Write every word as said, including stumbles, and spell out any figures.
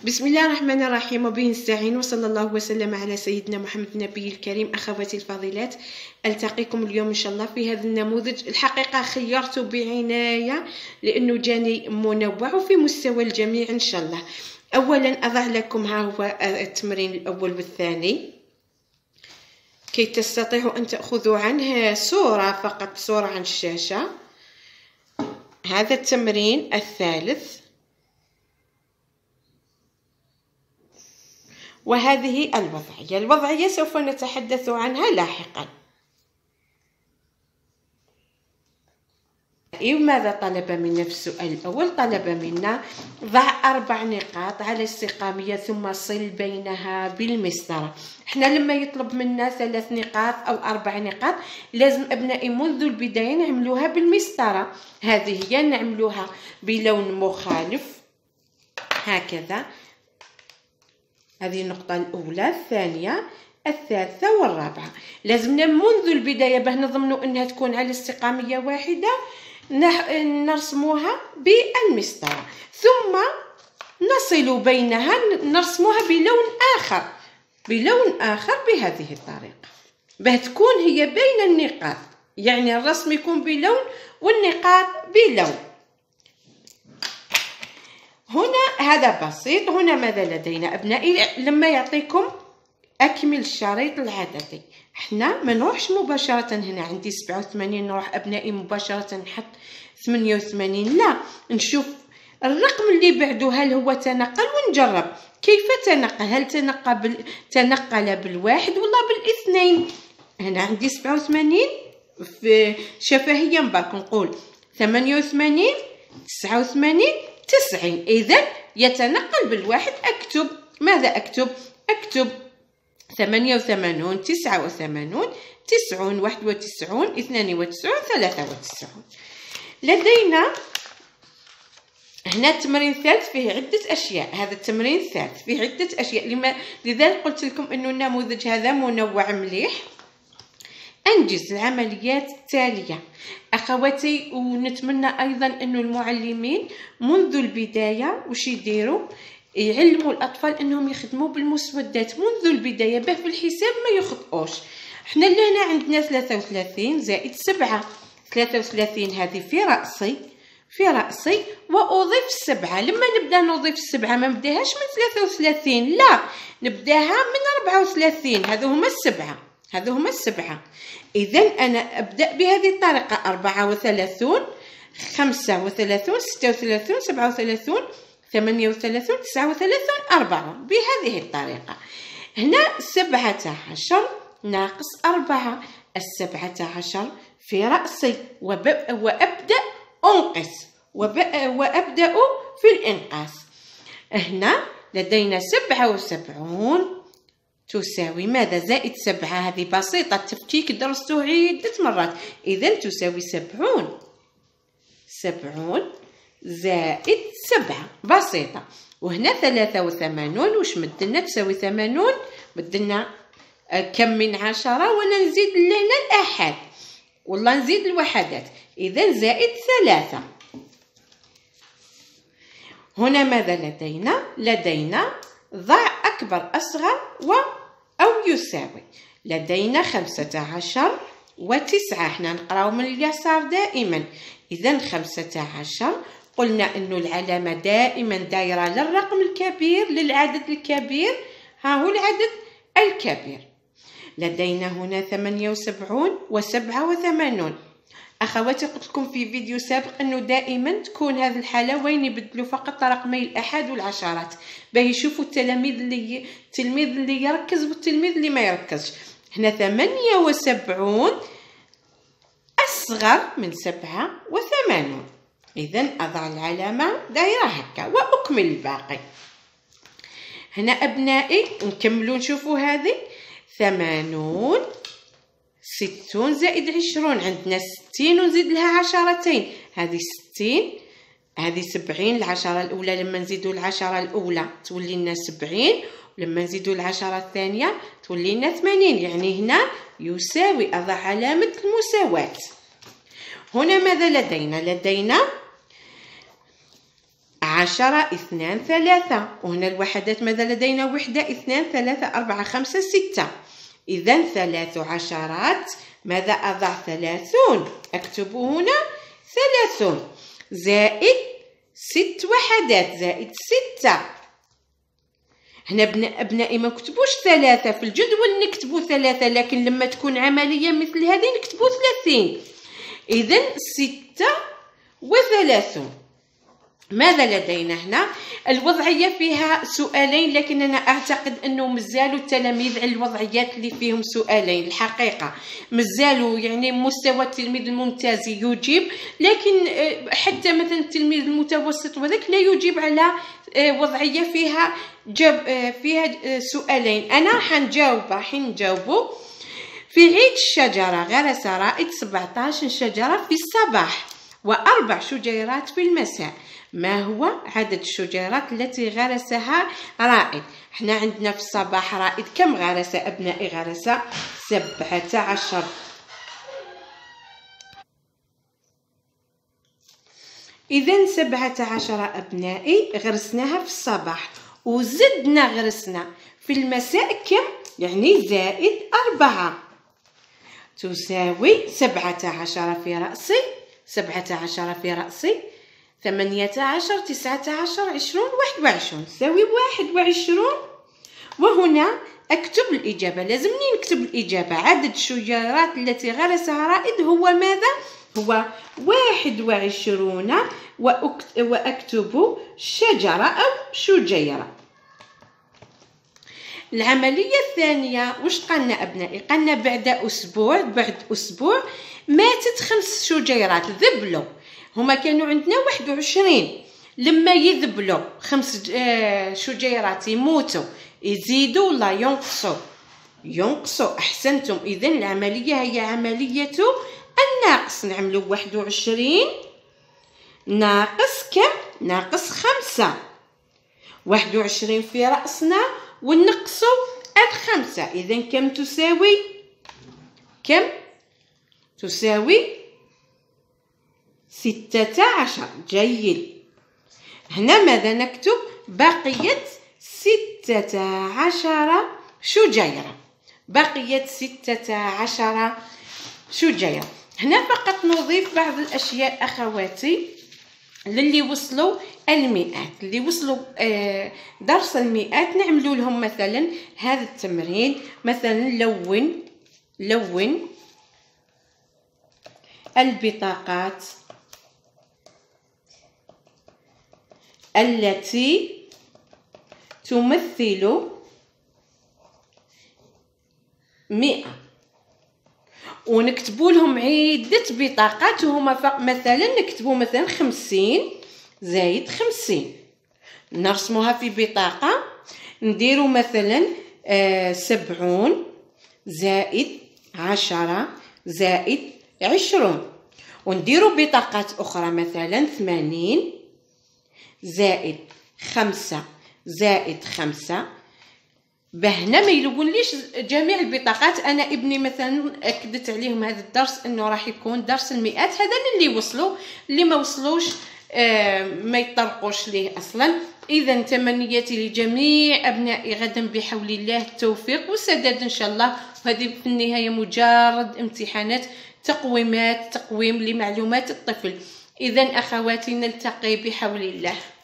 بسم الله الرحمن الرحيم وبه نستعين وصلى الله وسلم على سيدنا محمد النبي الكريم. أخواتي الفضيلات، ألتقيكم اليوم إن شاء الله في هذا النموذج. الحقيقة خيرته بعناية لأنه جاني منوع وفي مستوى الجميع إن شاء الله. أولا أضع لكم ها هو التمرين الأول والثاني كي تستطيعوا أن تأخذوا عنه صورة، فقط صورة عن الشاشة. هذا التمرين الثالث، وهذه الوضعية. الوضعية سوف نتحدث عنها لاحقا. ماذا طلب منا في السؤال الأول؟ طلب منا ضع أربع نقاط على استقامية ثم صل بينها بالمسطرة. احنا لما يطلب منا ثلاث نقاط أو أربع نقاط لازم أبنائي منذ البداية نعملوها بالمسطرة. هذه هي نعملوها بلون مخالف هكذا. هذه النقطة الأولى، الثانية، الثالثة والرابعة. لازمنا منذ البداية باه نضمنوا أنها تكون على استقامية واحدة نرسموها بالمسطرة، ثم نصل بينها نرسموها بلون آخر بلون آخر بهذه الطريقة باه تكون هي بين النقاط، يعني الرسم يكون بلون والنقاط بلون. هنا هذا بسيط. هنا ماذا لدينا أبنائي؟ لما يعطيكم أكمل الشريط العددي، احنا ما نروحش مباشرة. هنا عندي سبعة وثمانين، نروح أبنائي مباشرة نحط ثمانية وثمانين، لا، نشوف الرقم اللي بعده هل هو تنقل ونجرب كيف تنقل. هل تنقل بال... تنقل بالواحد ولا بالاثنين؟ هنا عندي سبعة وثمانين في شفهيا برك نقول ثمانية وثمانين، تسعة وثمانين، تسعين. إذا يتنقل بالواحد. أكتب ماذا أكتب؟ أكتب ثمانية وثمانون، تسعة وثمانون، تسعون، واحد وتسعون، اثنان وتسعون، ثلاثة وتسعون. لدينا هنا التمرين الثالث فيه عدة أشياء. هذا التمرين الثالث فيه عدة أشياء، لما لذلك قلت لكم أنه النموذج هذا منوع مليح. أنجز العمليات التالية أخواتي. ونتمنى أيضا أن المعلمين منذ البداية وش يديروا؟ يعلموا الأطفال أنهم يخدموا بالمسودات منذ البداية باه في الحساب ما يخطئوش. احنا لهنا عندنا ثلاثة وثلاثين زائد سبعة. ثلاثة وثلاثين هذه في رأسي في رأسي وأضيف السبعة. لما نبدأ نضيف السبعة ما نبداهاش من ثلاثة وثلاثين، لا، نبداها من أربعة وثلاثين. هذو هما السبعة هذو هما السبعة. إذا أنا أبدأ بهذه الطريقة: أربعة وثلاثون، خمسة وثلاثون، ستة وثلاثون، سبعة وثلاثون، ثمانية وثلاثون، تسعة وثلاثون، أربعة، بهذه الطريقة. هنا سبعة عشر ناقص أربعة. السبعة عشر في رأسي وأبدأ أنقص وأبدأ في الإنقاص. هنا لدينا سبعة وسبعون تساوي ماذا؟ زائد سبعة. هذه بسيطة، التفكيك درستوه عدة مرات. إذا تساوي سبعون. سبعون زائد سبعة، بسيطة. وهنا ثلاثة وثمانون، وش مدلنا؟ تساوي ثمانون. مدلنا كم من عشرة، ولا نزيد لهنا الآحاد والله نزيد الوحدات. إذا زائد ثلاثة. هنا ماذا لدينا؟ لدينا ضع أكبر أصغر و أو يساوي. لدينا خمسة عشر وتسعة. احنا نقراو من اليسار دائما. إذا خمسة عشر قلنا أنه العلامة دائما دايرة للرقم الكبير، للعدد الكبير. ها هو العدد الكبير. لدينا هنا ثمانية وسبعون وسبعة وثمانون. أخواتي قلت لكم في فيديو سابق أنه دائما تكون هذه الحالة وين يبدلوا فقط رقمي الآحاد والعشرات باه يشوفوا التلاميذ اللي التلميذ اللي يركز والتلميذ اللي ما يركزش. هنا ثمانية وسبعون أصغر من سبعة وثمانون. إذا أضع العلامة دايرة هكا وأكمل الباقي. هنا أبنائي نكملوا نشوفوا هذه ثمانون، ستون زائد عشرون. عندنا ستين ونزيد لها عشرتين. هذه ستين. هذه سبعين. العشرة الأولى لما نزيدوا العشرة الأولى تولي لنا سبعين، ولما نزيدوا العشرة الثانية تولي لنا ثمانين. يعني هنا يساوي. أضع علامة المساواة. هنا ماذا لدينا؟ لدينا عشرة اثنان ثلاثة، وهنا الوحدات ماذا لدينا؟ وحدة اثنان ثلاثة أربعة خمسة ستة. إذا ثلاث عشرات ماذا أضع؟ ثلاثون. أكتب هنا ثلاثون زائد ست وحدات زائد ستة. هنا أبنائي ما كتبوش ثلاثة في الجدول، نكتبوا ثلاثة، لكن لما تكون عملية مثل هذه نكتبوا ثلاثين. إذا ستة وثلاثون. ماذا لدينا هنا؟ الوضعية فيها سؤالين، لكن أنا أعتقد أنه مازالوا التلاميذ على الوضعيات اللي فيهم سؤالين. الحقيقة مازالوا يعني مستوى التلميذ الممتاز يجيب، لكن حتى مثلا التلميذ المتوسط وذاك لا يجيب على وضعية فيها جاب فيها سؤالين. أنا حنجاوب راح نجاوبه. في عيد الشجرة غرس رائد سبعة عشر شجرة في الصباح وأربع شجيرات في المساء. ما هو عدد الشجيرات التي غرسها رائد؟ احنا عندنا في الصباح رائد كم غرس أبنائي؟ غرس سبعة عشر. إذا سبعة عشر أبنائي غرسناها في الصباح، وزدنا غرسنا في المساء كم؟ يعني زائد أربعة، تساوي سبعة عشر في رأسي سبعة عشر في رأسي ثمانية عشر تسعة عشر عشرون واحد وعشرون تساوي واحد وعشرون. وهنا أكتب الإجابة، لازمني نكتب الإجابة. عدد الشجيرات التي غرسها رائد هو ماذا؟ هو واحد وعشرون، وأكتب شجرة أو شجيرة. العملية الثانية وش قلنا أبنائي؟ قلنا بعد أسبوع بعد أسبوع ماتت خمس شجيرات، ذبلوا. هما كانوا عندنا واحد وعشرين، لما يذبلوا خمس شجيرات يموتوا، يزيدوا ولا ينقصوا؟ ينقصوا. أحسنتم. إذن العملية هي عملية الناقص. نعملوا واحد وعشرين ناقص كم؟ ناقص خمسة. واحد وعشرين في رأسنا ونقصوا الخمسة، إذن كم تساوي؟ كم تساوي؟ ستة عشر. جيد. هنا ماذا نكتب؟ بقيت ستة عشر شجيرة. بقيت ستة عشر شجيرة. هنا فقط نضيف بعض الأشياء أخواتي للي وصلوا المئات، اللي وصلوا درس المئات نعملوا لهم مثلا هذا التمرين. مثلا لون لون البطاقات التي تمثل مئة، ونكتبوا لهم عدة بطاقات. وهما مثلا نكتبوا مثلا خمسين زائد خمسين، نرسموها في بطاقة. نديروا مثلا آه سبعون زائد عشرة زائد عشرون، ونديروا بطاقات أخرى مثلا ثمانين زائد خمسة زائد خمسة. بهنا ما يلونليش جميع البطاقات. أنا ابني مثلا أكدت عليهم هذا الدرس أنه راح يكون درس المئات. هذا اللي وصلوا، اللي ما وصلوش آه ما يطرقوش ليه أصلا. إذا تمنياتي لجميع أبنائي غدا بحول الله التوفيق والسداد إن شاء الله. وهذه في النهاية مجرد امتحانات تقويمات، تقويم لمعلومات الطفل. إذا أخواتي نلتقي بحول الله.